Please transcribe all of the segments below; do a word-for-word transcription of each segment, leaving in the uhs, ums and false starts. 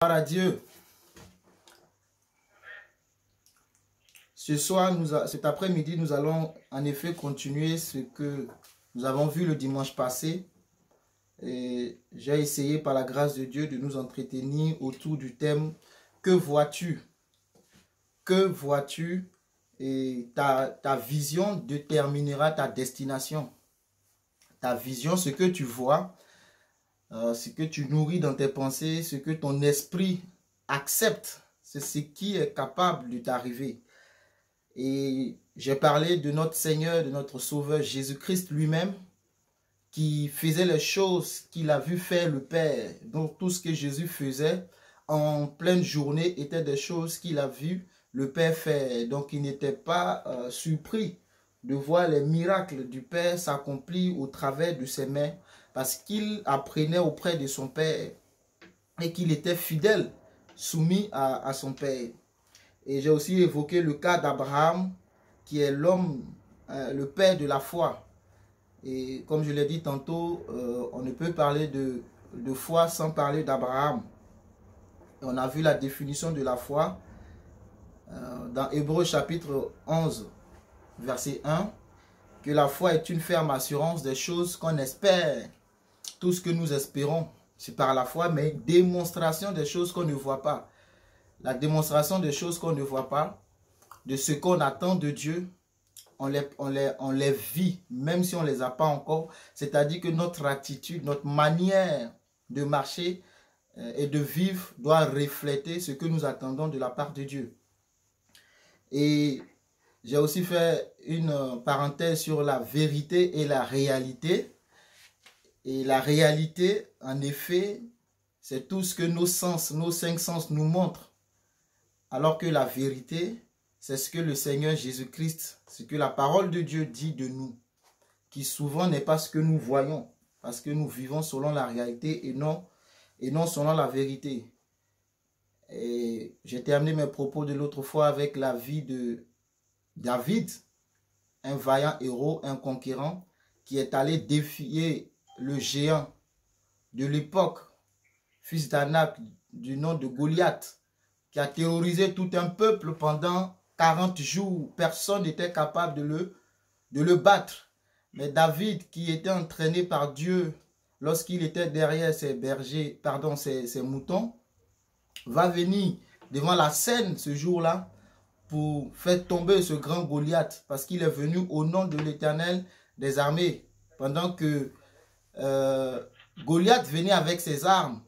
Gloire à Dieu. Ce soir, nous a, cet après-midi, nous allons en effet continuer ce que nous avons vu le dimanche passé. Et j'ai essayé par la grâce de Dieu de nous entretenir autour du thème « Que vois-tu » Que vois-tu? Et ta, ta vision déterminera ta destination. Ta vision, ce que tu vois, euh, ce que tu nourris dans tes pensées, ce que ton esprit accepte, c'est ce qui est capable de t'arriver. Et j'ai parlé de notre Seigneur, de notre Sauveur Jésus-Christ lui-même, qui faisait les choses qu'il a vu faire le Père. Donc tout ce que Jésus faisait en pleine journée était des choses qu'il a vu le Père faire. Donc il n'était pas euh, surpris de voir les miracles du Père s'accomplir au travers de ses mains, parce qu'il apprenait auprès de son Père et qu'il était fidèle, soumis à, à son Père. Et j'ai aussi évoqué le cas d'Abraham, qui est l'homme, euh, le père de la foi. Et comme je l'ai dit tantôt, euh, on ne peut parler de, de foi sans parler d'Abraham. On a vu la définition de la foi euh, dans Hébreux chapitre onze, verset un, que la foi est une ferme assurance des choses qu'on espère. Tout ce que nous espérons, c'est par la foi, mais démonstration des choses qu'on ne voit pas. La démonstration des choses qu'on ne voit pas, de ce qu'on attend de Dieu, on les, on, les, on les vit, même si on ne les a pas encore. C'est-à-dire que notre attitude, notre manière de marcher euh, et de vivre doit refléter ce que nous attendons de la part de Dieu. Et j'ai aussi fait une parenthèse sur la vérité et la réalité. Et la réalité, en effet, c'est tout ce que nos sens, nos cinq sens nous montrent. Alors que la vérité, c'est ce que le Seigneur Jésus-Christ, ce que la parole de Dieu dit de nous, qui souvent n'est pas ce que nous voyons, parce que nous vivons selon la réalité et non, et non selon la vérité. Et j'ai terminé mes propos de l'autre fois avec la vie de David, un vaillant héros, un conquérant, qui est allé défier le géant de l'époque, fils d'Anak, du nom de Goliath, qui a terrorisé tout un peuple pendant quarante jours. Personne n'était capable de le, de le battre. Mais David, qui était entraîné par Dieu lorsqu'il était derrière ses bergers, pardon, ses, ses moutons, va venir devant la scène ce jour-là pour faire tomber ce grand Goliath, parce qu'il est venu au nom de l'Éternel des armées, pendant que euh, Goliath venait avec ses armes.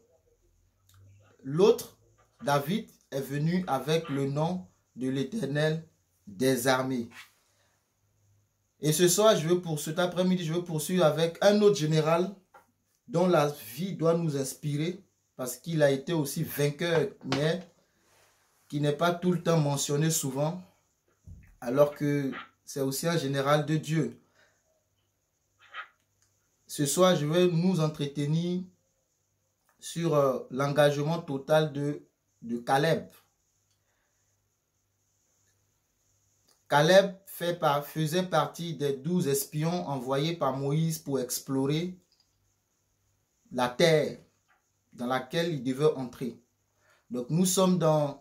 L'autre, David, est venu avec le nom de l'Éternel des armées. Et ce soir, je veux pour cet après-midi, je veux poursuivre avec un autre général dont la vie doit nous inspirer, parce qu'il a été aussi vainqueur, mais qui n'est pas tout le temps mentionné souvent, alors que c'est aussi un général de Dieu. Ce soir, je vais nous entretenir sur euh, l'engagement total de, de Caleb. Caleb fait par, faisait partie des douze espions envoyés par Moïse pour explorer la terre dans laquelle il devait entrer. Donc nous sommes dans,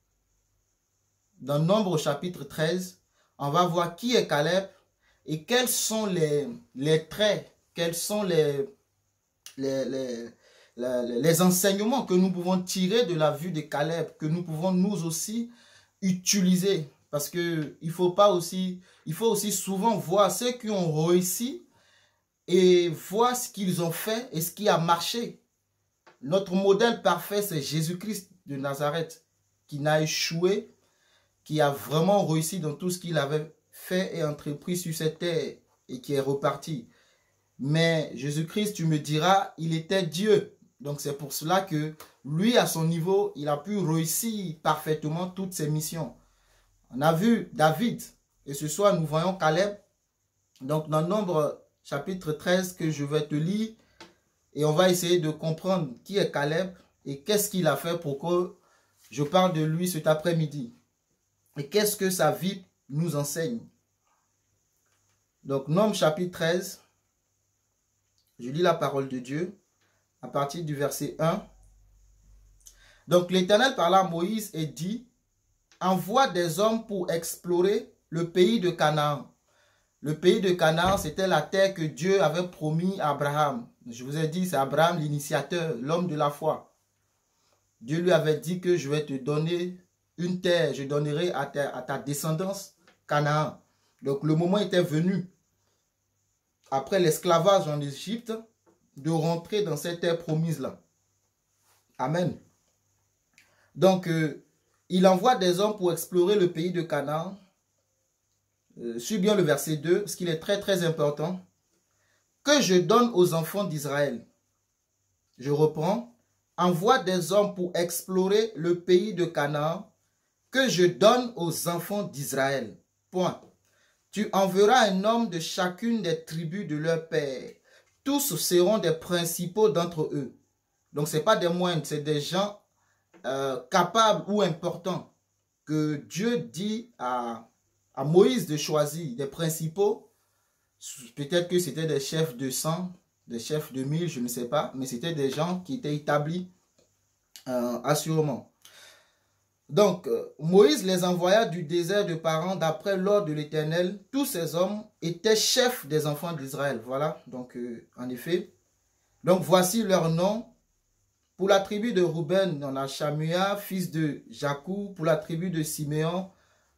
dans Nombre chapitre treize. On va voir qui est Caleb et quels sont les, les traits, quels sont les, les, les, les, les enseignements que nous pouvons tirer de la vue de Caleb, que nous pouvons nous aussi utiliser. Parce que il faut pas aussi, il faut aussi souvent voir ceux qui ont réussi et voir ce qu'ils ont fait et ce qui a marché. Notre modèle parfait, c'est Jésus-Christ de Nazareth, qui n'a échoué, qui a vraiment réussi dans tout ce qu'il avait fait et entrepris sur cette terre et qui est reparti. Mais Jésus-Christ, tu me diras, il était Dieu. Donc c'est pour cela que lui, à son niveau, il a pu réussir parfaitement toutes ses missions. On a vu David et ce soir nous voyons Caleb. Donc dans Nombre chapitre treize que je vais te lire et on va essayer de comprendre qui est Caleb et qu'est-ce qu'il a fait pour que je parle de lui cet après-midi. Et qu'est-ce que sa vie nous enseigne. Donc Nombre chapitre treize, je lis la parole de Dieu à partir du verset un. Donc l'Éternel parla à Moïse et dit, envoie des hommes pour explorer le pays de Canaan. Le pays de Canaan, c'était la terre que Dieu avait promis à Abraham. Je vous ai dit, c'est Abraham l'initiateur, l'homme de la foi. Dieu lui avait dit que je vais te donner une terre, je donnerai à ta, à ta descendance Canaan. Donc le moment était venu, après l'esclavage en Égypte, de rentrer dans cette terre promise-là. Amen. Donc, euh, il envoie des hommes pour explorer le pays de Canaan. Euh, suis bien le verset deux, parce qu'il est très très important. Que je donne aux enfants d'Israël. Je reprends. Envoie des hommes pour explorer le pays de Canaan que je donne aux enfants d'Israël. Point. Tu enverras un homme de chacune des tribus de leur père. Tous seront des principaux d'entre eux. Donc, ce n'est pas des moindres, c'est des gens euh, capables ou importants que Dieu dit à, à Moïse de choisir, des principaux. Peut-être que c'était des chefs de cent, des chefs de mille, je ne sais pas, mais c'était des gens qui étaient établis euh, assurément. Donc, euh, Moïse les envoya du désert de Paran d'après l'ordre de l'Éternel. Tous ces hommes étaient chefs des enfants d'Israël. Voilà, donc euh, en effet. Donc, voici leurs noms. Pour la tribu de Ruben, on a Shamua, fils de Jacob. Pour la tribu de Siméon,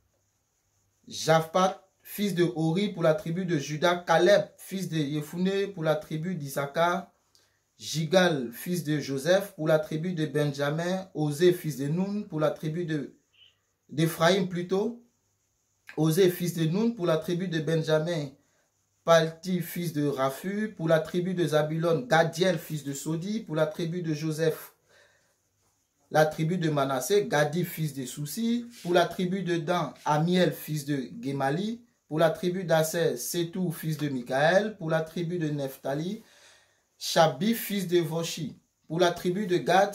Japhpat, fils de Hori. Pour la tribu de Juda, Caleb, fils de Yefouné. Pour la tribu d'Issachar, Jigal, fils de Joseph. Pour la tribu de Benjamin, Osée, fils de Nun. Pour la tribu d'Éphraïm plutôt, Osée, fils de Nun. Pour la tribu de Benjamin, Palti, fils de Raphu. Pour la tribu de Zabulon, Gadiel, fils de Sodi. Pour la tribu de Joseph, la tribu de Manassé, Gadi, fils de Soussi. Pour la tribu de Dan, Amiel, fils de Gemali. Pour la tribu d'Asser, Setou, fils de Michaël. Pour la tribu de Nephtali, Shabi, fils de Voshi. Pour la tribu de Gad,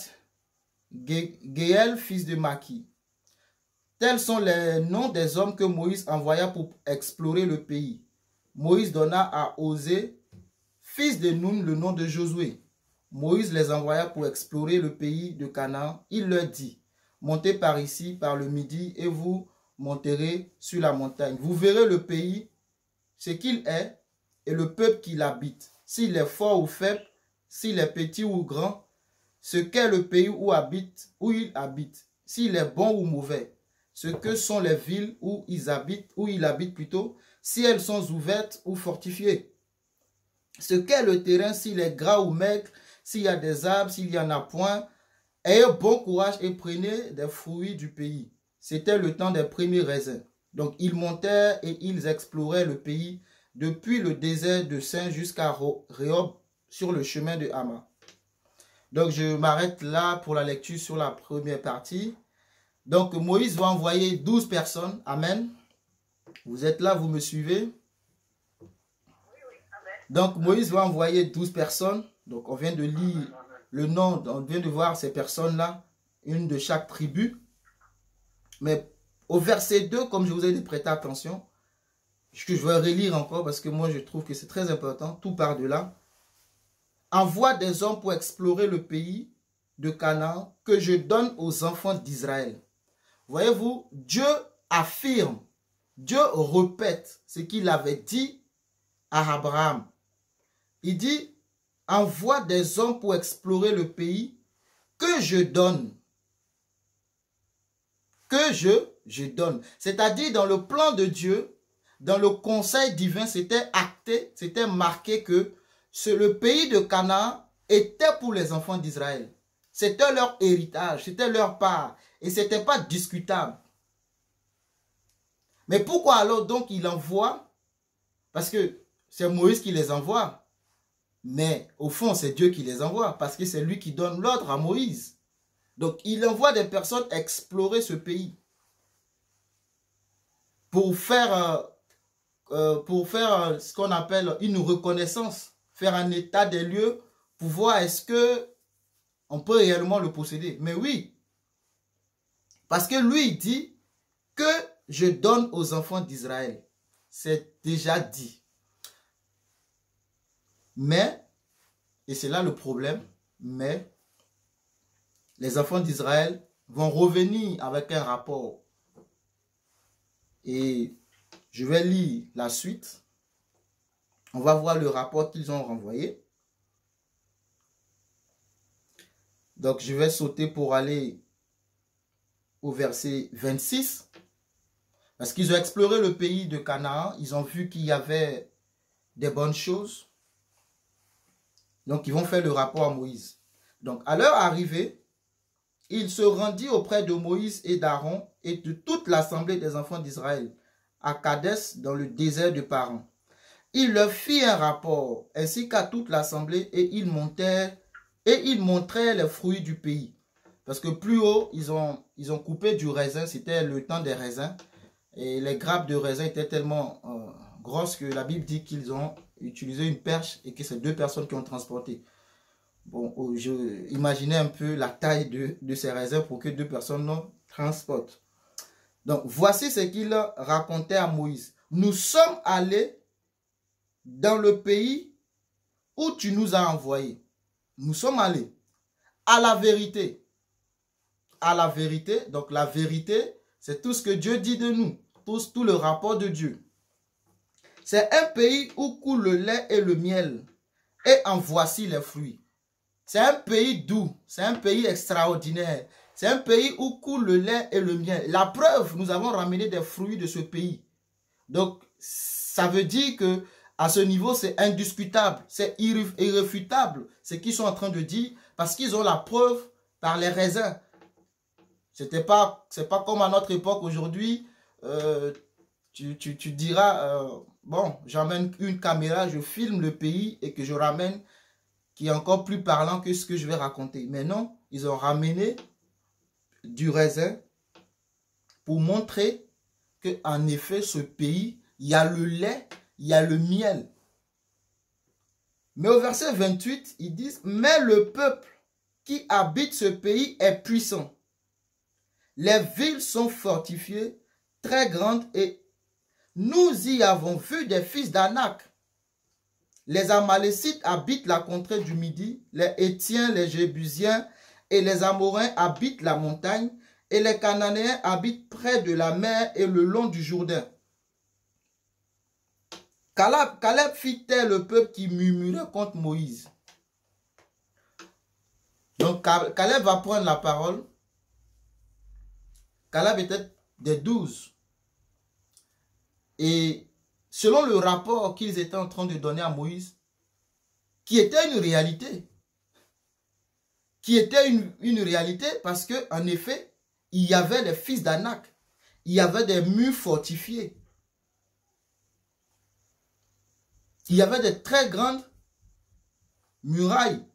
Géel, fils de Maki. Tels sont les noms des hommes que Moïse envoya pour explorer le pays. Moïse donna à Osée, fils de Nun, le nom de Josué. Moïse les envoya pour explorer le pays de Canaan. Il leur dit, montez par ici, par le midi, et vous monterez sur la montagne. Vous verrez le pays, ce qu'il est, et le peuple qui l'habite. S'il est fort ou faible, s'il est petit ou grand, ce qu'est le pays où, habite, où il habite, s'il est bon ou mauvais, ce que sont les villes où ils habitent, où il habite plutôt, si elles sont ouvertes ou fortifiées. Ce qu'est le terrain, s'il est gras ou maigre, s'il y a des arbres, s'il n'y en a point. Ayez bon courage et prenez des fruits du pays. C'était le temps des premiers raisins. Donc ils montèrent et ils exploraient le pays depuis le désert de Sin jusqu'à Rehob sur le chemin de Hama. Donc je m'arrête là pour la lecture sur la première partie. Donc Moïse va envoyer douze personnes. Amen. Vous êtes là, vous me suivez? Donc Moïse va envoyer douze personnes. Donc on vient de lire le nom, on vient de voir ces personnes-là, une de chaque tribu. Mais au verset deux, comme je vous ai dit, prêtez attention, que je vais relire encore parce que moi je trouve que c'est très important, tout part de là. Envoie des hommes pour explorer le pays de Canaan que je donne aux enfants d'Israël. Voyez-vous, Dieu affirme, Dieu répète ce qu'il avait dit à Abraham. Il dit, envoie des hommes pour explorer le pays que je donne. Que je, je donne. C'est-à-dire dans le plan de Dieu, dans le conseil divin, c'était acté, c'était marqué que ce, le pays de Canaan était pour les enfants d'Israël. C'était leur héritage, c'était leur part. Et ce n'était pas discutable. Mais pourquoi alors donc il envoie? Parce que c'est Moïse qui les envoie. Mais au fond, c'est Dieu qui les envoie. Parce que c'est lui qui donne l'ordre à Moïse. Donc il envoie des personnes explorer ce pays. Pour faire, euh, euh, pour faire euh, ce qu'on appelle une reconnaissance. Faire un état des lieux. Pour voir est-ce que on peut réellement le posséder. Mais oui. Parce que lui, il dit que je donne aux enfants d'Israël. C'est déjà dit. Mais, et c'est là le problème, mais les enfants d'Israël vont revenir avec un rapport. Et je vais lire la suite. On va voir le rapport qu'ils ont renvoyé. Donc, je vais sauter pour aller au verset vingt-six. Parce qu'ils ont exploré le pays de Canaan. Ils ont vu qu'il y avait des bonnes choses. Donc, ils vont faire le rapport à Moïse. Donc, à leur arrivée, il se rendit auprès de Moïse et d'Aaron et de toute l'assemblée des enfants d'Israël à Kadès dans le désert de Paran. Il leur fit un rapport ainsi qu'à toute l'assemblée et ils montèrent et ils montraient les fruits du pays. Parce que plus haut, ils ont, ils ont coupé du raisin, c'était le temps des raisins. Et les grappes de raisin étaient tellement euh, grosses que la Bible dit qu'ils ont utilisé une perche et que c'est deux personnes qui ont transporté. Bon, je imaginais un peu la taille de, de ces raisins pour que deux personnes non transportent. Donc, voici ce qu'il racontait à Moïse. Nous sommes allés dans le pays où tu nous as envoyés. Nous sommes allés à la vérité. À la vérité, donc la vérité, c'est tout ce que Dieu dit de nous. Tout, tout le rapport de Dieu. C'est un pays où coule le lait et le miel. Et en voici les fruits. C'est un pays doux. C'est un pays extraordinaire. C'est un pays où coule le lait et le miel. La preuve, nous avons ramené des fruits de ce pays. Donc, ça veut dire que à ce niveau, c'est indiscutable. C'est irréfutable ce qu'ils sont en train de dire parce qu'ils ont la preuve par les raisins. C'était pas, c'est pas comme à notre époque aujourd'hui. Euh, tu, tu, tu diras, euh, bon, j'emmène une caméra, je filme le pays et que je ramène, qui est encore plus parlant que ce que je vais raconter. Mais non, ils ont ramené du raisin pour montrer qu'en effet, ce pays, il y a le lait, il y a le miel. Mais au verset vingt-huit, ils disent, mais le peuple qui habite ce pays est puissant. Les villes sont fortifiées, très grandes, et nous y avons vu des fils d'Anak. Les Amalécites habitent la contrée du Midi, les Hétiens, les Jébusiens et les Amoréens habitent la montagne, et les Cananéens habitent près de la mer et le long du Jourdain. Caleb, Caleb fit taire le peuple qui murmurait contre Moïse. Donc Caleb va prendre la parole. Caleb était des douze. Et selon le rapport qu'ils étaient en train de donner à Moïse, qui était une réalité, qui était une, une réalité parce qu'en effet, il y avait les fils d'Anak, il y avait des murs fortifiés, il y avait des très grandes murailles.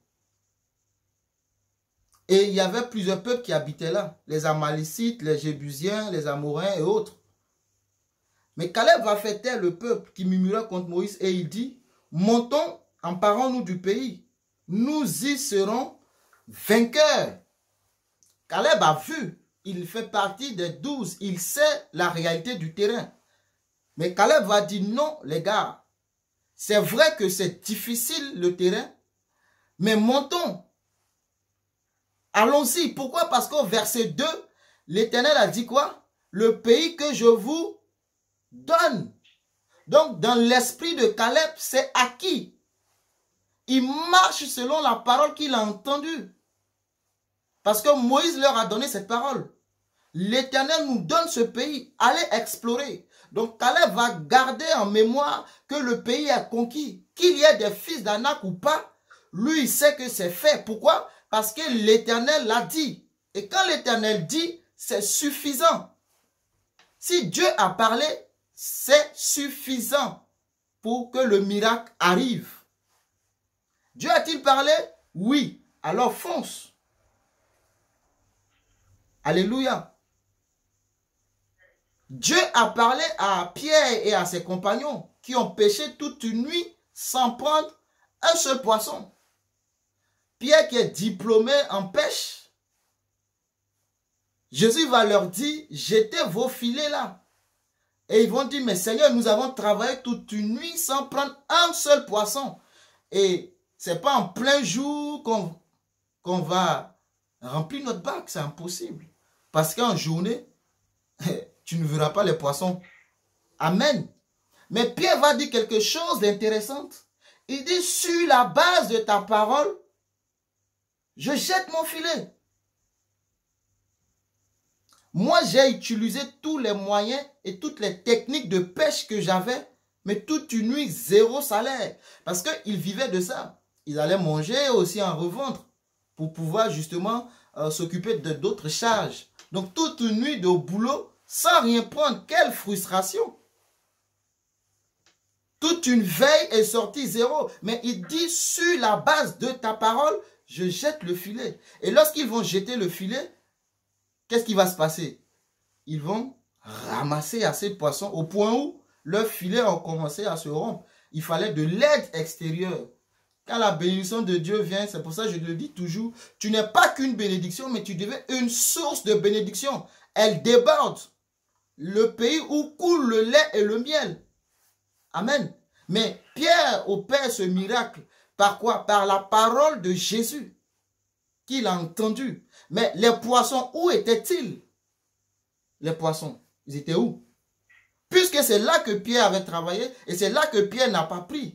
Et il y avait plusieurs peuples qui habitaient là, les Amalécites, les Jébusiens, les Amoréens et autres. Mais Caleb va faire taire le peuple qui murmurait contre Moïse et il dit, montons, emparons-nous du pays, nous y serons vainqueurs. Caleb a vu, il fait partie des douze, il sait la réalité du terrain. Mais Caleb va dire, non les gars, c'est vrai que c'est difficile le terrain, mais montons. Allons-y. Pourquoi? Parce qu'au verset deux, l'Éternel a dit quoi? Le pays que je vous donne. Donc, dans l'esprit de Caleb, c'est acquis. Il marche selon la parole qu'il a entendue. Parce que Moïse leur a donné cette parole. L'Éternel nous donne ce pays. Allez explorer. Donc, Caleb va garder en mémoire que le pays est conquis. Qu'il y ait des fils d'Anak ou pas, lui, il sait que c'est fait. Pourquoi? Parce que l'Éternel l'a dit. Et quand l'Éternel dit, c'est suffisant. Si Dieu a parlé, c'est suffisant pour que le miracle arrive. Dieu a-t-il parlé? Oui. Alors fonce. Alléluia. Dieu a parlé à Pierre et à ses compagnons qui ont pêché toute une nuit sans prendre un seul poisson. Pierre qui est diplômé en pêche, Jésus va leur dire, jetez vos filets là. Et ils vont dire, mais Seigneur, nous avons travaillé toute une nuit sans prendre un seul poisson. Et ce n'est pas en plein jour qu'on qu'on va remplis notre bac, c'est impossible. Parce qu'en journée, tu ne verras pas les poissons. Amen. Mais Pierre va dire quelque chose d'intéressant. Il dit, sur la base de ta parole, je jette mon filet. Moi, j'ai utilisé tous les moyens et toutes les techniques de pêche que j'avais, mais toute une nuit, zéro salaire. Parce qu'ils vivaient de ça. Ils allaient manger et aussi en revendre pour pouvoir justement euh, s'occuper de d'autres charges. Donc, toute une nuit de boulot sans rien prendre. Quelle frustration! Toute une veille est sortie zéro. Mais il dit, sur la base de ta parole, je jette le filet. Et lorsqu'ils vont jeter le filet, qu'est-ce qui va se passer? Ils vont ramasser assez de poissons au point où leurs filets ont commencé à se rompre. Il fallait de l'aide extérieure. Quand la bénédiction de Dieu vient, c'est pour ça que je le dis toujours, tu n'es pas qu'une bénédiction, mais tu deviens une source de bénédiction. Elle déborde. Le pays où coule le lait et le miel. Amen. Mais Pierre opère ce miracle. Par quoi? Par la parole de Jésus qu'il a entendu. Mais les poissons, où étaient-ils? Les poissons, ils étaient où? Puisque c'est là que Pierre avait travaillé et c'est là que Pierre n'a pas pris.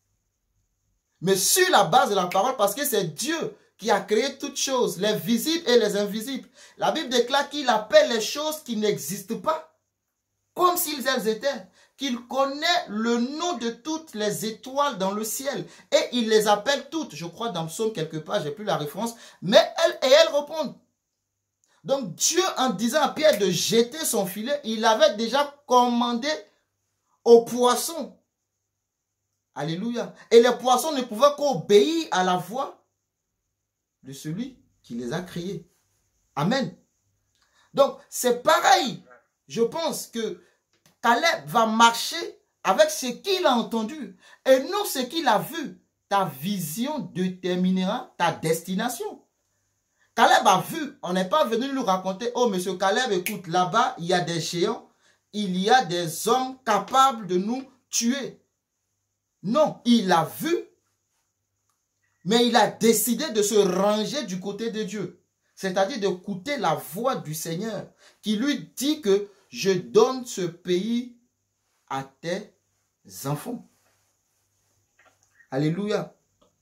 Mais sur la base de la parole, parce que c'est Dieu qui a créé toutes choses, les visibles et les invisibles. La Bible déclare qu'il appelle les choses qui n'existent pas comme s'ils elles étaient. Qu'il connaît le nom de toutes les étoiles dans le ciel. Et il les appelle toutes. Je crois dans le psaume quelque part, je n'ai plus la référence. Mais elles et elles répondent. Donc Dieu, en disant à Pierre de jeter son filet, il avait déjà commandé aux poissons. Alléluia. Et les poissons ne pouvaient qu'obéir à la voix de celui qui les a créés. Amen. Donc c'est pareil. Je pense que Caleb va marcher avec ce qu'il a entendu et non ce qu'il a vu. Ta vision déterminera ta destination. Caleb a vu, on n'est pas venu nous raconter, oh monsieur Caleb, écoute, là-bas, il y a des géants, il y a des hommes capables de nous tuer. Non, il a vu, mais il a décidé de se ranger du côté de Dieu. C'est-à-dire d'écouter la voix du Seigneur qui lui dit que je donne ce pays à tes enfants. Alléluia.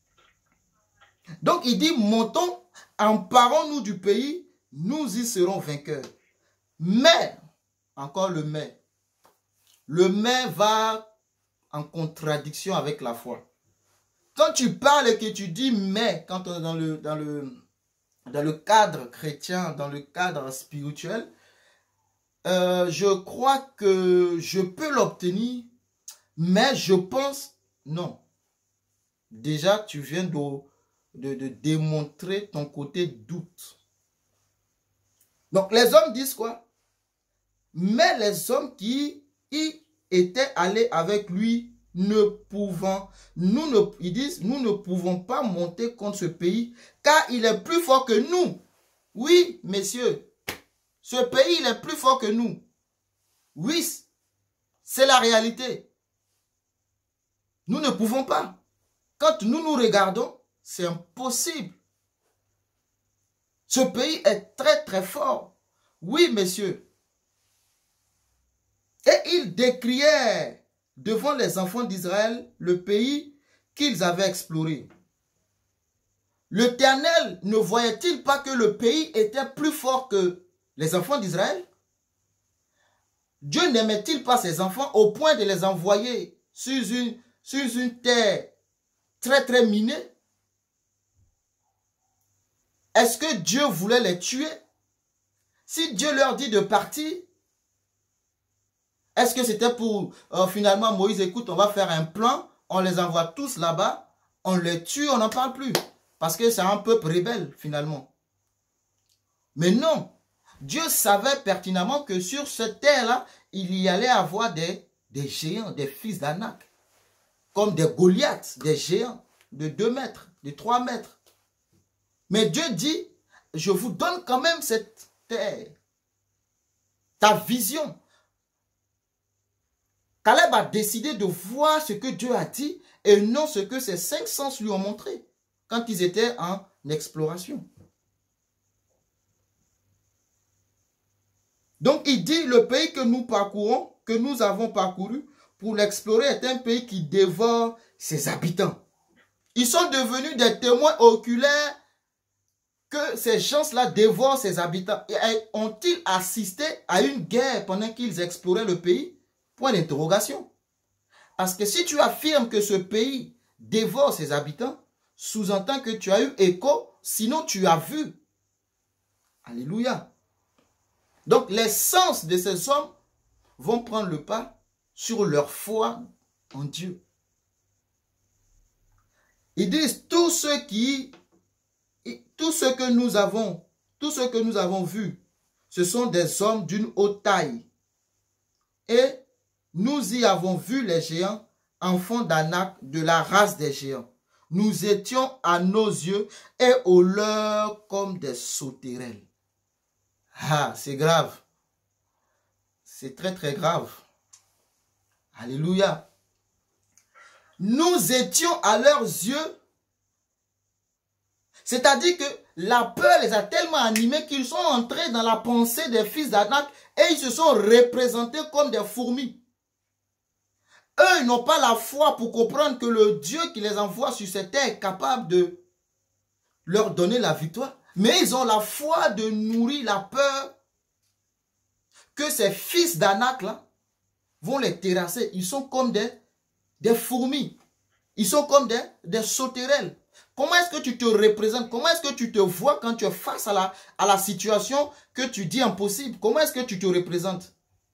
Donc il dit, montons, emparons-nous du pays, nous y serons vainqueurs. Mais, encore le mais, le mais va en contradiction avec la foi. Quand tu parles et que tu dis mais, quand on est dans le, dans le, dans le cadre chrétien, dans le cadre spirituel, euh, je crois que je peux l'obtenir, mais je pense non. Déjà, tu viens de, de, de démontrer ton côté doute. Donc, les hommes disent quoi? Mais les hommes qui y étaient allés avec lui ne pouvant, nous ne, ils disent, nous ne pouvons pas monter contre ce pays, car il est plus fort que nous. Oui, messieurs, ce pays, il est plus fort que nous. Oui, c'est la réalité. Nous ne pouvons pas. Quand nous nous regardons, c'est impossible. Ce pays est très très fort. Oui, messieurs. Et ils décrièrent devant les enfants d'Israël le pays qu'ils avaient exploré. L'Éternel ne voyait-il pas que le pays était plus fort que les enfants d'Israël? Dieu n'aimait-il pas ses enfants au point de les envoyer sur une, sur une terre très très minée? Est-ce que Dieu voulait les tuer? Si Dieu leur dit de partir, est-ce que c'était pour euh, finalement Moïse, écoute, on va faire un plan, on les envoie tous là-bas, on les tue, on n'en parle plus. Parce que c'est un peuple rebelle finalement. Mais non, Dieu savait pertinemment que sur cette terre-là, il y allait avoir des, des géants, des fils d'Anak. Comme des Goliaths, des géants de deux mètres, de trois mètres. Mais Dieu dit, je vous donne quand même cette terre. Ta vision. Caleb a décidé de voir ce que Dieu a dit et non ce que ses cinq sens lui ont montré quand ils étaient en exploration. Donc il dit, le pays que nous parcourons, que nous avons parcouru pour l'explorer est un pays qui dévore ses habitants. Ils sont devenus des témoins oculaires que ces gens-là dévorent ses habitants. Et ont-ils assisté à une guerre pendant qu'ils exploraient le pays? Point d'interrogation. Parce que si tu affirmes que ce pays dévore ses habitants, sous-entend que tu as eu écho, sinon tu as vu. Alléluia. Donc les sens de ces hommes vont prendre le pas sur leur foi en Dieu. Ils disent, tous ceux qui, tout ce que nous avons, tout ce que nous avons vu, ce sont des hommes d'une haute taille. Et nous y avons vu les géants, enfants d'Anak, de la race des géants. Nous étions à nos yeux et aux leurs comme des sauterelles. Ah, c'est grave. C'est très très grave. Alléluia. Nous étions à leurs yeux. C'est-à-dire que la peur les a tellement animés qu'ils sont entrés dans la pensée des fils d'Anak et ils se sont représentés comme des fourmis. Eux, ils n'ont pas la foi pour comprendre que le Dieu qui les envoie sur cette terre est capable de leur donner la victoire. Mais ils ont la foi de nourrir la peur que ces fils d'Anak là vont les terrasser. Ils sont comme des, des fourmis. Ils sont comme des, des sauterelles. Comment est-ce que tu te représentes? Comment est-ce que tu te vois quand tu es face à la, à la situation que tu dis impossible? Comment est-ce que tu te représentes?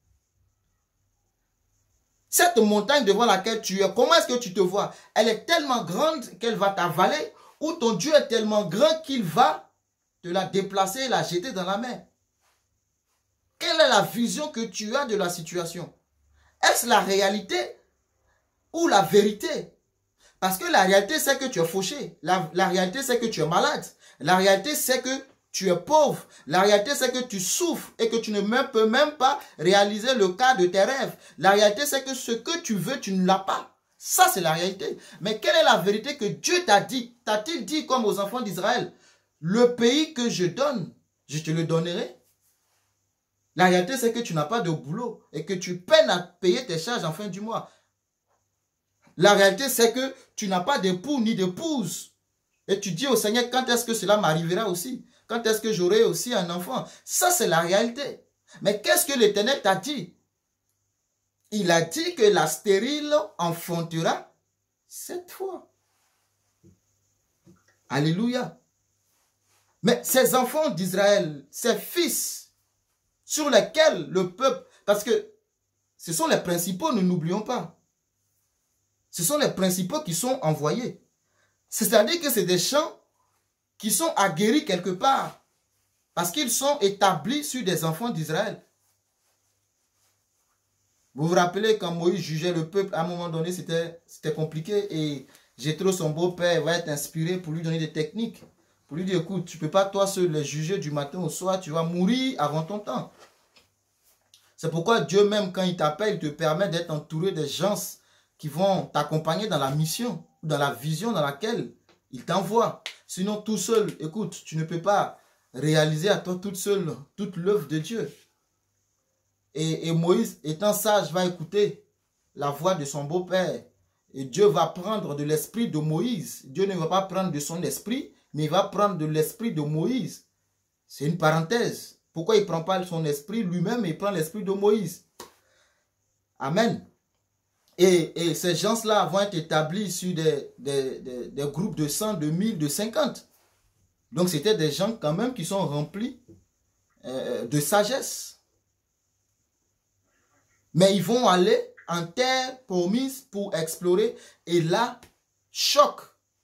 Cette montagne devant laquelle tu es, comment est-ce que tu te vois? Elle est tellement grande qu'elle va t'avaler, ou ton Dieu est tellement grand qu'il va te la déplacer et la jeter dans la mer? Quelle est la vision que tu as de la situation? Est-ce la réalité ou la vérité? Parce que la réalité, c'est que tu es fauché. La, la réalité, c'est que tu es malade. La réalité, c'est que tu es pauvre. La réalité, c'est que tu souffres et que tu ne même, peux même pas réaliser le cas de tes rêves. La réalité, c'est que ce que tu veux, tu ne l'as pas. Ça, c'est la réalité. Mais quelle est la vérité que Dieu t'a dit? T'a-t-il dit comme aux enfants d'Israël, le pays que je donne, je te le donnerai? La réalité, c'est que tu n'as pas de boulot et que tu peines à payer tes charges en fin du mois. La réalité, c'est que tu n'as pas d'époux ni d'épouse. Et tu dis au Seigneur, quand est-ce que cela m'arrivera aussi? Quand est-ce que j'aurai aussi un enfant? Ça, c'est la réalité. Mais qu'est-ce que l'Éternel t'a dit? Il a dit que la stérile enfantera sept fois. Alléluia. Mais ces enfants d'Israël, ces fils sur lesquels le peuple, parce que ce sont les principaux, ne n'oublions pas. Ce sont les principaux qui sont envoyés. C'est-à-dire que c'est des gens qui sont aguerris quelque part. Parce qu'ils sont établis sur des enfants d'Israël. Vous vous rappelez quand Moïse jugeait le peuple, à un moment donné, c'était compliqué. Et Jéthro, son beau-père, va être inspiré pour lui donner des techniques. Pour lui dire, écoute, tu ne peux pas toi seul les juger du matin au soir, tu vas mourir avant ton temps. C'est pourquoi Dieu même, quand il t'appelle, il te permet d'être entouré des gens qui vont t'accompagner dans la mission, dans la vision dans laquelle il t'envoie. Sinon, tout seul, écoute, tu ne peux pas réaliser à toi toute seule toute l'œuvre de Dieu. Et, et Moïse, étant sage, va écouter la voix de son beau-père. Et Dieu va prendre de l'esprit de Moïse. Dieu ne va pas prendre de son esprit, mais il va prendre de l'esprit de Moïse. C'est une parenthèse. Pourquoi il ne prend pas son esprit lui-même et il prend l'esprit de Moïse? Amen. Et, et ces gens-là vont être établis sur des, des, des, des groupes de cent, de mille, de cinquante. Donc c'était des gens quand même qui sont remplis euh, de sagesse. Mais ils vont aller en terre promise pour explorer. Et là, choc.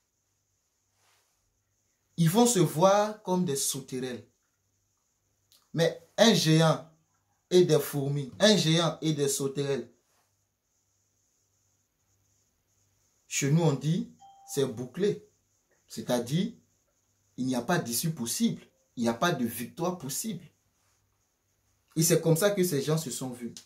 Ils vont se voir comme des sauterelles. Mais un géant et des fourmis, un géant et des sauterelles. Chez nous, on dit, c'est bouclé. C'est-à-dire, il n'y a pas d'issue possible. Il n'y a pas de victoire possible. Et c'est comme ça que ces gens se sont vus.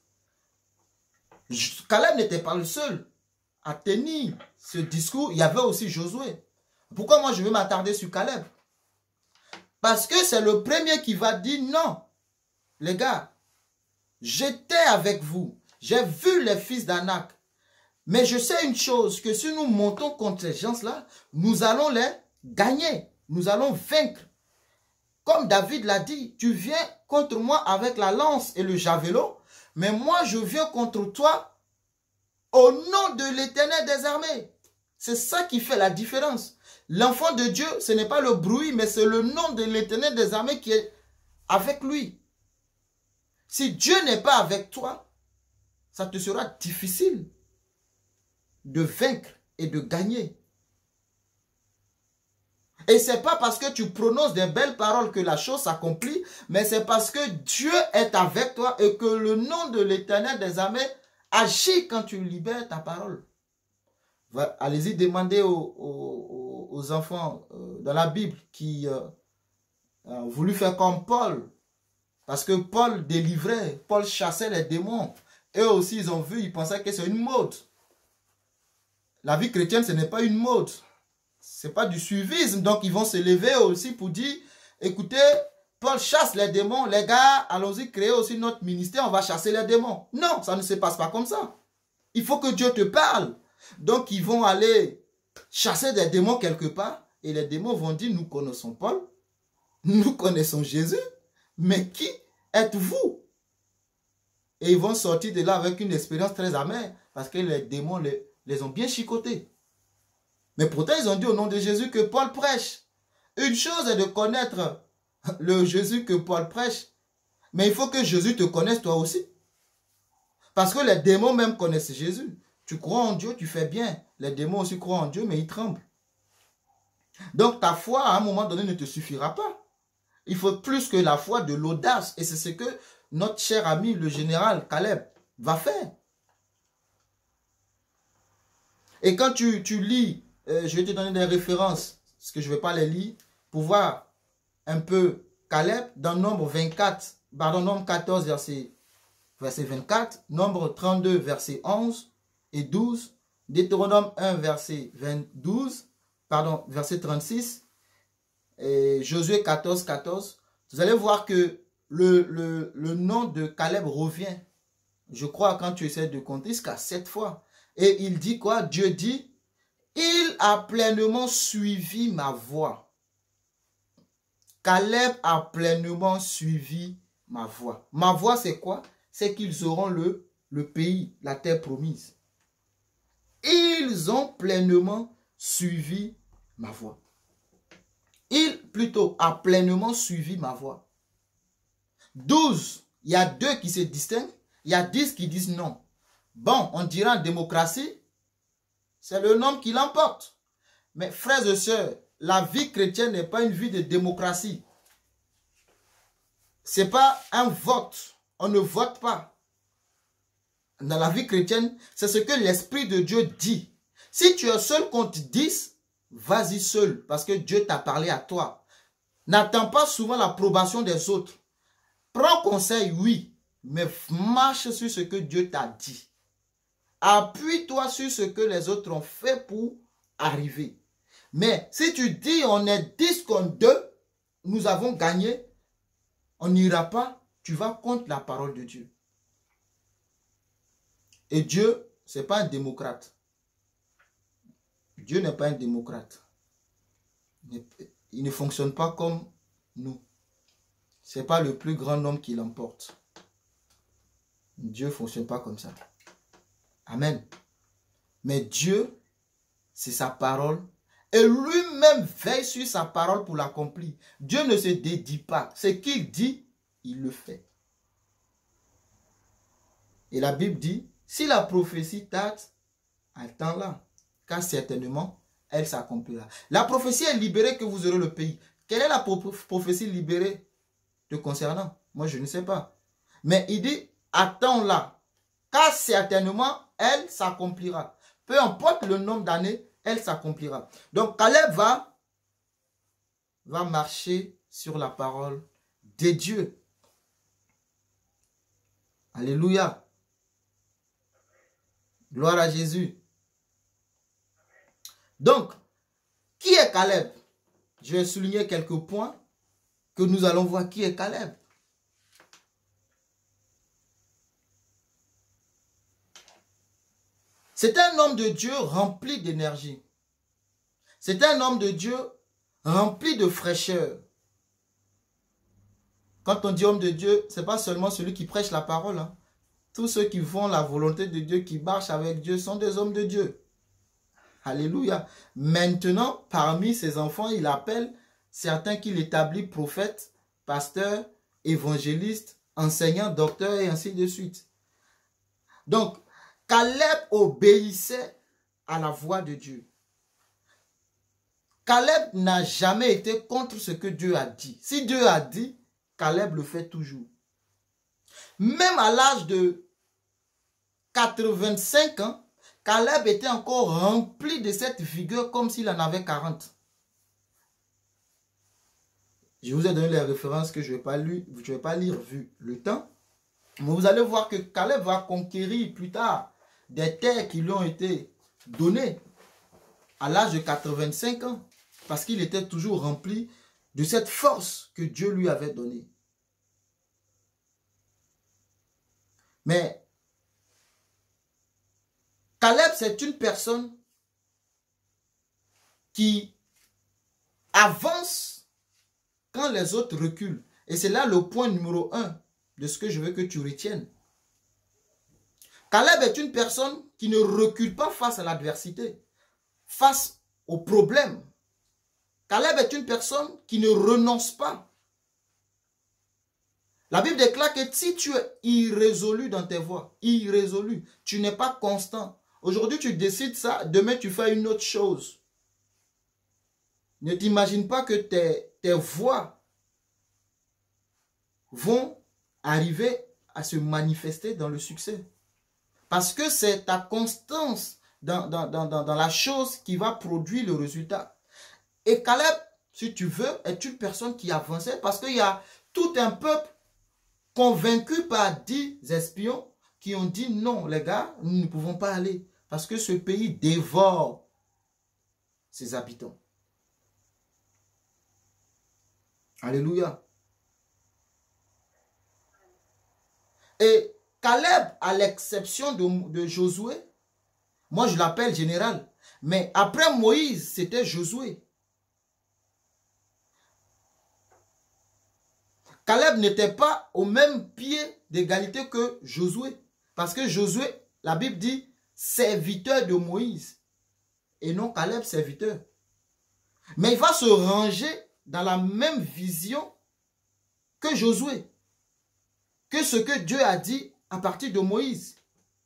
Caleb n'était pas le seul à tenir ce discours. Il y avait aussi Josué. Pourquoi moi je veux m'attarder sur Caleb? Parce que c'est le premier qui va dire non. les gars, j'étais avec vous. J'ai vu les fils d'Anak. Mais je sais une chose, que si nous montons contre ces gens-là, nous allons les gagner. Nous allons vaincre. Comme David l'a dit, tu viens contre moi avec la lance et le javelot, mais moi je viens contre toi au nom de l'Éternel des armées. C'est ça qui fait la différence. L'enfant de Dieu, ce n'est pas le bruit, mais c'est le nom de l'Éternel des armées qui est avec lui. Si Dieu n'est pas avec toi, ça te sera difficile de vaincre et de gagner. Et ce n'est pas parce que tu prononces des belles paroles que la chose s'accomplit, mais c'est parce que Dieu est avec toi et que le nom de l'Éternel des armées agit quand tu libères ta parole. Allez-y demander aux, aux, aux enfants euh, dans la Bible qui euh, ont voulu faire comme Paul. Parce que Paul délivrait, Paul chassait les démons. Eux aussi, ils ont vu, ils pensaient que c'est une mode. La vie chrétienne, ce n'est pas une mode. Ce n'est pas du suivisme. Donc, ils vont se lever aussi pour dire, écoutez, Paul chasse les démons. Les gars, allons-y créer aussi notre ministère, on va chasser les démons. Non, ça ne se passe pas comme ça. Il faut que Dieu te parle. Donc, ils vont aller chasser des démons quelque part. Et les démons vont dire, nous connaissons Paul. Nous connaissons Jésus. Mais qui êtes-vous? Et ils vont sortir de là avec une expérience très amère. Parce que les démons les, les ont bien chicotés. Mais pourtant, ils ont dit au nom de Jésus que Paul prêche. Une chose est de connaître le Jésus que Paul prêche. Mais il faut que Jésus te connaisse toi aussi. Parce que les démons même connaissent Jésus. Tu crois en Dieu, tu fais bien. Les démons aussi croient en Dieu, mais ils tremblent. Donc ta foi, à un moment donné, ne te suffira pas. Il faut plus que la foi, de l'audace. Et c'est ce que notre cher ami, le général Caleb, va faire. Et quand tu, tu lis, euh, je vais te donner des références, parce que je ne vais pas les lire, pour voir un peu Caleb, dans Nombre vingt-quatre, pardon, Nombre quatorze, verset, verset vingt-quatre, Nombre trente-deux, verset onze et douze, Deutéronome un, verset douze, pardon, verset trente-six, et Josué quatorze, quatorze, vous allez voir que le, le, le nom de Caleb revient. Je crois quand tu essaies de compter jusqu'à sept fois. Et il dit quoi? Dieu dit, il a pleinement suivi ma voie. Caleb a pleinement suivi ma voie. Ma voie c'est quoi? C'est qu'ils auront le, le pays, la terre promise. Ils ont pleinement suivi ma voie. Il, plutôt, a pleinement suivi ma voie. douze, il y a deux qui se distinguent, il y a dix qui disent non. Bon, on dira en démocratie, c'est le nom qui l'emporte. Mais frères et sœurs, la vie chrétienne n'est pas une vie de démocratie. Ce n'est pas un vote. On ne vote pas. Dans la vie chrétienne, c'est ce que l'Esprit de Dieu dit. Si tu es seul contre dix, vas-y seul, parce que Dieu t'a parlé à toi. N'attends pas souvent l'approbation des autres. Prends conseil, oui, mais marche sur ce que Dieu t'a dit. Appuie-toi sur ce que les autres ont fait pour arriver. Mais si tu dis on est dix contre deux, nous avons gagné, on n'ira pas, tu vas contre la parole de Dieu. Et Dieu, ce n'est pas un démocrate. Dieu n'est pas un démocrate. Il ne fonctionne pas comme nous. Ce n'est pas le plus grand homme qui l'emporte. Dieu ne fonctionne pas comme ça. Amen. Mais Dieu, c'est sa parole. Et lui-même veille sur sa parole pour l'accomplir. Dieu ne se dédie pas. Ce qu'il dit, il le fait. Et la Bible dit, si la prophétie tarde, attends-la. Car certainement, elle s'accomplira. La prophétie est libérée que vous aurez le pays. Quelle est la prophétie libérée te concernant? Moi, je ne sais pas. Mais il dit, attends-la. Car certainement, elle s'accomplira. Peu importe le nombre d'années, elle s'accomplira. Donc, Caleb va, va marcher sur la parole de Dieu. Alléluia. Gloire à Jésus. Donc, qui est Caleb? Je vais souligner quelques points que nous allons voir qui est Caleb. C'est un homme de Dieu rempli d'énergie. C'est un homme de Dieu rempli de fraîcheur. Quand on dit homme de Dieu, ce n'est pas seulement celui qui prêche la parole. Hein. Tous ceux qui font la volonté de Dieu, qui marchent avec Dieu, sont des hommes de Dieu. Alléluia. Maintenant, parmi ses enfants, il appelle certains qu'il établit prophètes, pasteurs, évangélistes, enseignants, docteurs et ainsi de suite. Donc, Caleb obéissait à la voix de Dieu. Caleb n'a jamais été contre ce que Dieu a dit. Si Dieu a dit, Caleb le fait toujours. Même à l'âge de quatre-vingt-cinq ans, Caleb était encore rempli de cette vigueur comme s'il en avait quarante. Je vous ai donné les références que je ne vais pas lire, je vais pas lire vu le temps. Mais vous allez voir que Caleb va conquérir plus tard des terres qui lui ont été données à l'âge de quatre-vingt-cinq ans. Parce qu'il était toujours rempli de cette force que Dieu lui avait donnée. Mais Caleb, c'est une personne qui avance quand les autres reculent. Et c'est là le point numéro un de ce que je veux que tu retiennes. Caleb est une personne qui ne recule pas face à l'adversité, face aux problèmes. Caleb est une personne qui ne renonce pas. La Bible déclare que si tu es irrésolu dans tes voies, irrésolu, tu n'es pas constant. Aujourd'hui, tu décides ça, demain, tu fais une autre chose. Ne t'imagine pas que tes, tes voies vont arriver à se manifester dans le succès. Parce que c'est ta constance dans, dans, dans, dans la chose qui va produire le résultat. Et Caleb, si tu veux, est une personne qui avançait parce qu'il y a tout un peuple convaincu par dix espions qui ont dit non, les gars, nous ne pouvons pas aller parce que ce pays dévore ses habitants. Alléluia. Et Caleb, à l'exception de, de Josué, moi je l'appelle général, mais après Moïse, c'était Josué. Caleb n'était pas au même pied d'égalité que Josué. Parce que Josué, la Bible dit, serviteur de Moïse. Et non Caleb, serviteur. Mais il va se ranger dans la même vision que Josué. Que ce que Dieu a dit à partir de Moïse.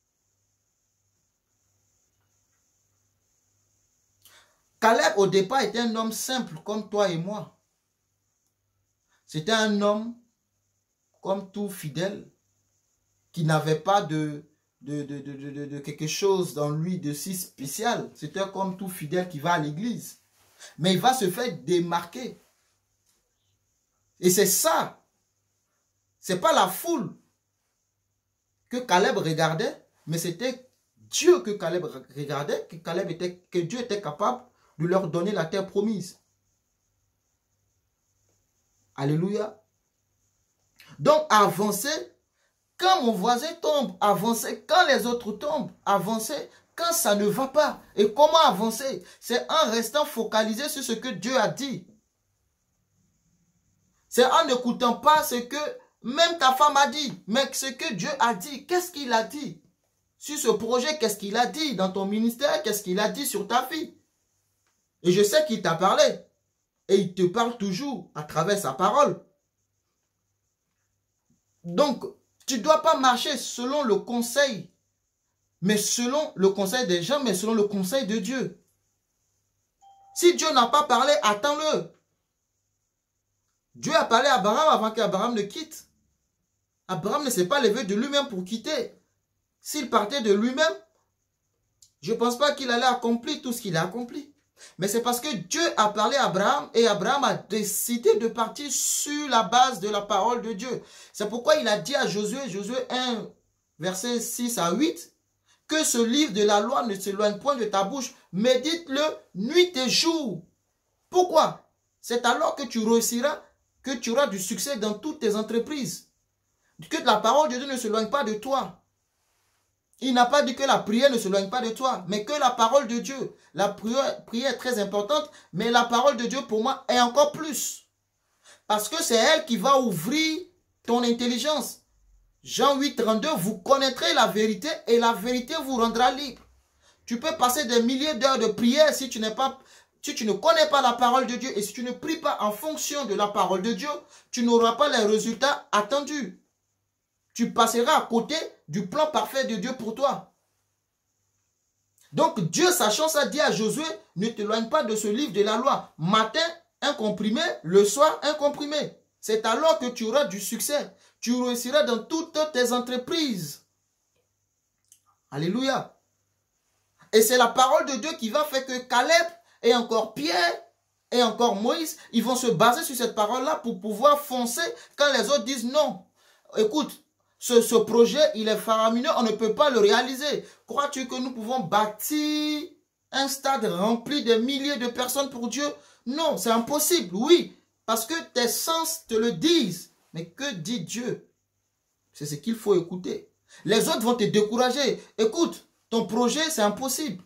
Caleb, au départ, était un homme simple comme toi et moi. C'était un homme, comme tout fidèle, qui n'avait pas de, de, de, de, de, de quelque chose dans lui de si spécial. C'était comme tout fidèle qui va à l'église. Mais il va se faire démarquer. Et c'est ça. Ce n'est pas la foule que Caleb regardait, mais c'était Dieu que Caleb regardait, que, Caleb était, que Dieu était capable de leur donner la terre promise. Alléluia. Donc, avancer quand mon voisin tombe, avancer quand les autres tombent, avancer quand ça ne va pas. Et comment avancer? C'est en restant focalisé sur ce que Dieu a dit. C'est en n'écoutant pas ce que même ta femme a dit, mais ce que Dieu a dit. Qu'est-ce qu'il a dit? Sur ce projet, qu'est-ce qu'il a dit? Dans ton ministère, qu'est-ce qu'il a dit sur ta fille? Et je sais qu'il t'a parlé. Et il te parle toujours à travers sa parole. Donc, tu ne dois pas marcher selon le conseil, mais selon le conseil des gens, mais selon le conseil de Dieu. Si Dieu n'a pas parlé, attends-le. Dieu a parlé à Abraham avant qu'Abraham ne quitte. Abraham ne s'est pas levé de lui-même pour quitter. S'il partait de lui-même, je ne pense pas qu'il allait accomplir tout ce qu'il a accompli. Mais c'est parce que Dieu a parlé à Abraham et Abraham a décidé de partir sur la base de la parole de Dieu. C'est pourquoi il a dit à Josué, Josué un, verset six à huit, que ce livre de la loi ne s'éloigne point de ta bouche. Médite-le nuit et jour. Pourquoi? C'est alors que tu réussiras, que tu auras du succès dans toutes tes entreprises. Que la parole de Dieu ne s'éloigne pas de toi. Il n'a pas dit que la prière ne s'éloigne pas de toi, mais que la parole de Dieu. La prière, prière est très importante, mais la parole de Dieu pour moi est encore plus. Parce que c'est elle qui va ouvrir ton intelligence. Jean huit, trente-deux, vous connaîtrez la vérité et la vérité vous rendra libre. Tu peux passer des milliers d'heures de prière si tu n'es pas, si tu ne connais pas la parole de Dieu et si tu ne pries pas en fonction de la parole de Dieu, tu n'auras pas les résultats attendus. Tu passeras à côté du plan parfait de Dieu pour toi. Donc Dieu, sachant ça, dit à Josué, ne t'éloigne pas de ce livre de la loi. Matin, un comprimé, le soir, un comprimé. C'est alors que tu auras du succès. Tu réussiras dans toutes tes entreprises. Alléluia. Et c'est la parole de Dieu qui va faire que Caleb et encore Pierre et encore Moïse, ils vont se baser sur cette parole-là pour pouvoir foncer quand les autres disent non. Écoute, ce, ce projet, il est faramineux, on ne peut pas le réaliser. Crois-tu que nous pouvons bâtir un stade rempli de milliers de personnes pour Dieu? Non, c'est impossible, oui, parce que tes sens te le disent. Mais que dit Dieu? C'est ce qu'il faut écouter. Les autres vont te décourager. Écoute, ton projet, c'est impossible.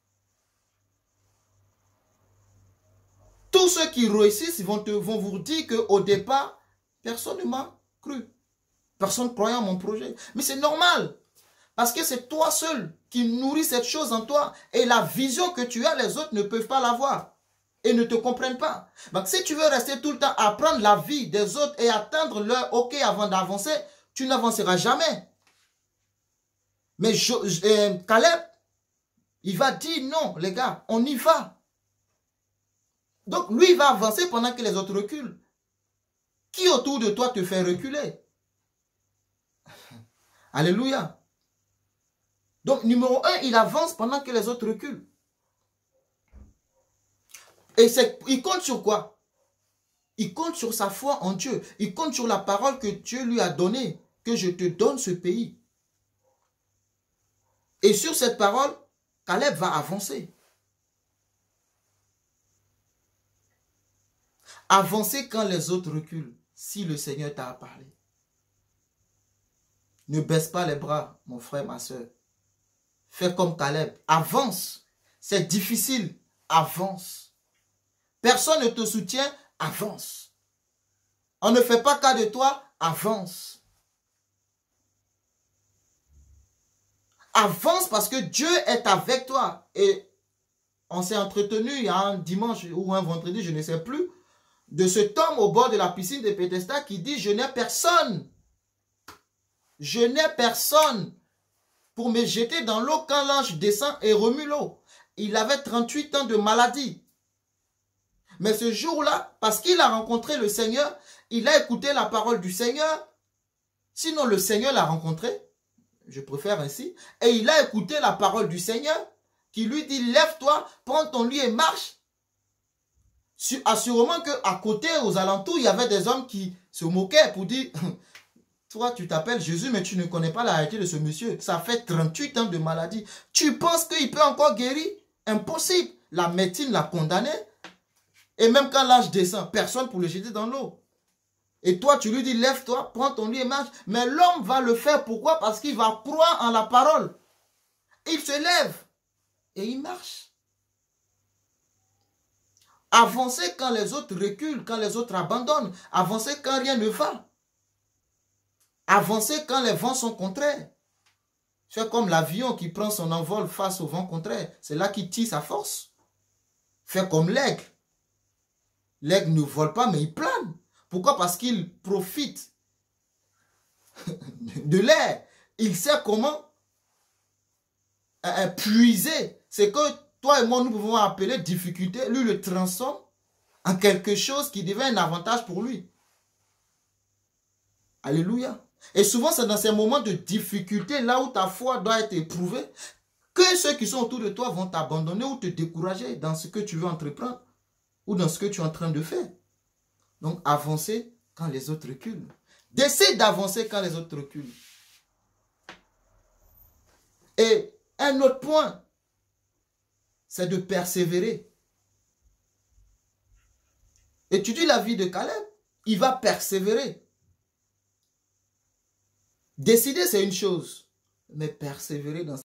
Tous ceux qui réussissent vont, te, vont vous dire qu'au départ, personne ne m'a cru. Personne ne croyait en mon projet. Mais c'est normal. Parce que c'est toi seul qui nourris cette chose en toi. Et la vision que tu as, les autres ne peuvent pas l'avoir. Et ne te comprennent pas. Donc si tu veux rester tout le temps à prendre la vie des autres et attendre leur OK avant d'avancer, tu n'avanceras jamais. Mais je, euh, Caleb, il va dire non, les gars, on y va. Donc lui, il va avancer pendant que les autres reculent. Qui autour de toi te fait reculer? Alléluia. Donc numéro un, il avance pendant que les autres reculent. Et il compte sur quoi? Il compte sur sa foi en Dieu. Il compte sur la parole que Dieu lui a donnée, que je te donne ce pays. Et sur cette parole, Caleb va avancer. Avancer quand les autres reculent, si le Seigneur t'a parlé. Ne baisse pas les bras, mon frère, ma soeur. Fais comme Caleb. Avance. C'est difficile. Avance. Personne ne te soutient. Avance. On ne fait pas cas de toi. Avance. Avance parce que Dieu est avec toi. Et on s'est entretenu il y a un dimanche ou un vendredi, je ne sais plus, de cet homme au bord de la piscine de Bethesda qui dit « Je n'ai personne. Je n'ai personne pour me jeter dans l'eau quand l'ange descend et remue l'eau. » Il avait trente-huit ans de maladie. Mais ce jour-là, parce qu'il a rencontré le Seigneur, il a écouté la parole du Seigneur. Sinon, le Seigneur l'a rencontré. Je préfère ainsi. Et il a écouté la parole du Seigneur qui lui dit « Lève-toi, prends ton lit et marche. » Assurément qu'à côté, aux alentours, il y avait des hommes qui se moquaient pour dire « Toi, tu t'appelles Jésus, mais tu ne connais pas la réalité de ce monsieur. Ça fait trente-huit ans de maladie. Tu penses qu'il peut encore guérir? Impossible. La médecine l'a condamné. Et même quand l'âge descend, personne pour le jeter dans l'eau. Et toi, tu lui dis, lève-toi, prends ton lit et marche. Mais l'homme va le faire. Pourquoi? Parce qu'il va croire en la parole. Il se lève et il marche. Avancer quand les autres reculent, quand les autres abandonnent. Avancer quand rien ne va. Avancer quand les vents sont contraires. C'est comme l'avion qui prend son envol face au vent contraire. C'est là qu'il tire sa force. Fais comme l'aigle. L'aigle ne vole pas, mais il plane. Pourquoi? Parce qu'il profite de l'air. Il sait comment puiser. C'est que toi et moi, nous pouvons appeler difficulté. Lui le transforme en quelque chose qui devient un avantage pour lui. Alléluia. Et souvent, c'est dans ces moments de difficulté, là où ta foi doit être éprouvée, que ceux qui sont autour de toi vont t'abandonner ou te décourager dans ce que tu veux entreprendre ou dans ce que tu es en train de faire. Donc, avancer quand les autres reculent. Décide d'avancer quand les autres reculent. Et un autre point, c'est de persévérer. Étudie la vie de Caleb. Il va persévérer. Décider, c'est une chose. mais persévérer dans